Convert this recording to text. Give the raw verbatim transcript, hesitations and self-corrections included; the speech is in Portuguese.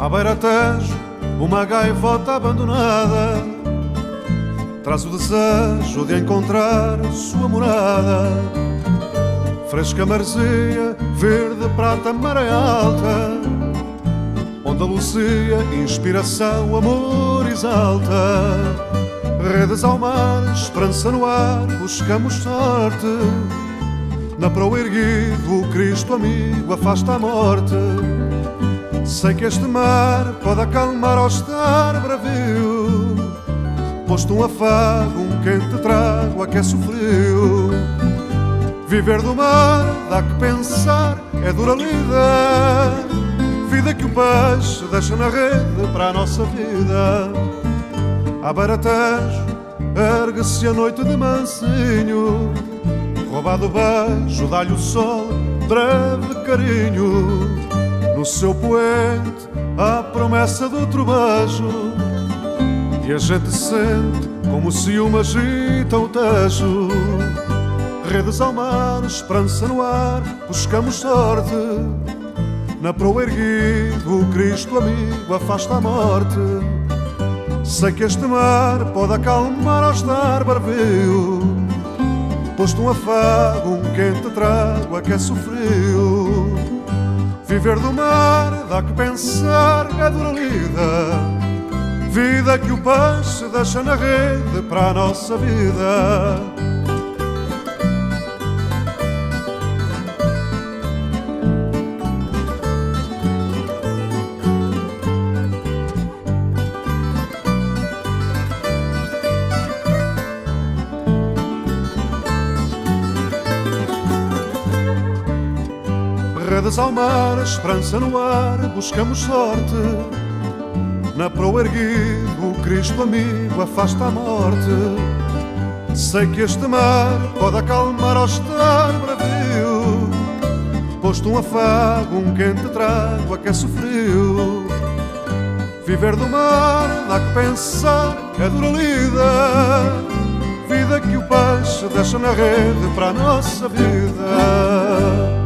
À beira-tejo, uma gaivota abandonada traz o desejo de encontrar sua morada. Fresca maresia, verde prata, maré alta, onde a lucia, inspiração, amor exalta. Redes ao mar, esperança no ar, buscamos sorte. Na proa erguido, o Cristo amigo afasta a morte. Sei que este mar pode acalmar ao estar bravio, posto um afago, um quente trago, aquece o frio. Viver do mar dá que pensar, é dura lida, vida que o peixe deixa na rede para a nossa vida. À beira-tejo, ergue-se a noite de mansinho, roubado o beijo, dá-lhe o sol, breve carinho. No seu poente, a promessa do outro beijo, e a gente sente como se uma agita o tejo. Redes ao mar, esperança no ar, buscamos sorte. Na proa erguido, o Cristo amigo afasta a morte. Sei que este mar pode acalmar ao estar bravio, posto um afago, um quente trago, aquece o frio. Viver do mar dá que pensar, é dura lida, vida que o peixe deixa na rede para a nossa vida. Redes ao mar, esperança no ar, buscamos sorte. Na proa erguido, o Cristo amigo afasta a morte. Sei que este mar pode acalmar ao estar bravio, posto um afago, um quente trago, aquece o frio. Viver do mar dá que pensar, é dura lida, vida que o peixe deixa na rede para a nossa vida.